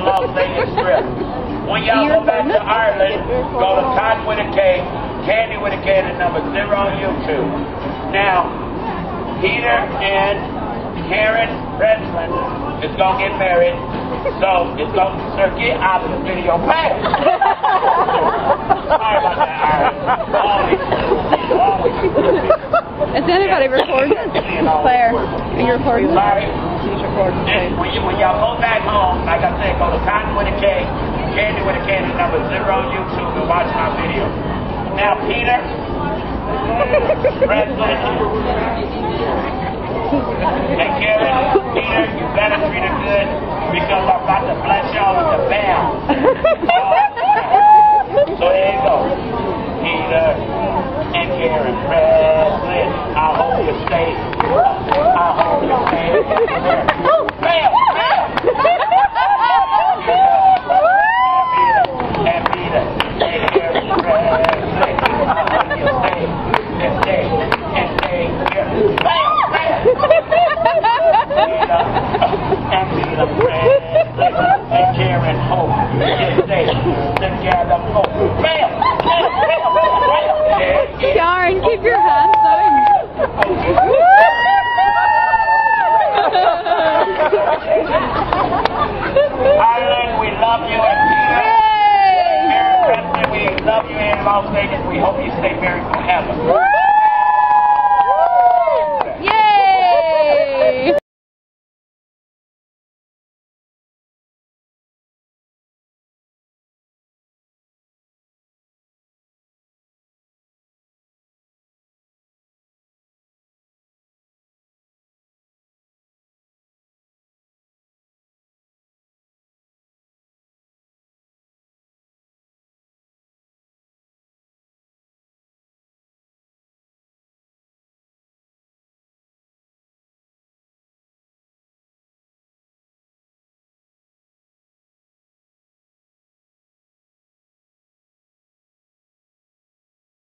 Las Vegas Strip. When y'all go back to Ireland, go to KOTTON with a K, KANDY with a K, and the number 0 on YouTube. Now, Peter and Karen Breslin is going to get married, so it's going to, sir, get out of the video. Bam! Sorry about that, Ireland. Is anybody recording? Claire, are you recording? Sorry. She's recording. When y'all go back home, like I said, go to KOTTON with a K, KANDY with a K, and the number 0 on YouTube, and watch my video. Now, Peter, Breslin, and Karen, Peter, you better treat her good, because I'm about to bless y'all with the B.A.M. So here you go. Peter and Karen Breslin, I hope you stay. I hope you stay. B.A.M. And Peter and Karen Breslin, I hope you stay and stay and stay here. B.A.M. And Peter Breslin and Karen hope you stay together. B.A.M. Karen, keep your hands down. Ireland, we love you, and Peter, Mary Presley, we love you in Las Vegas. We hope you stay married forever.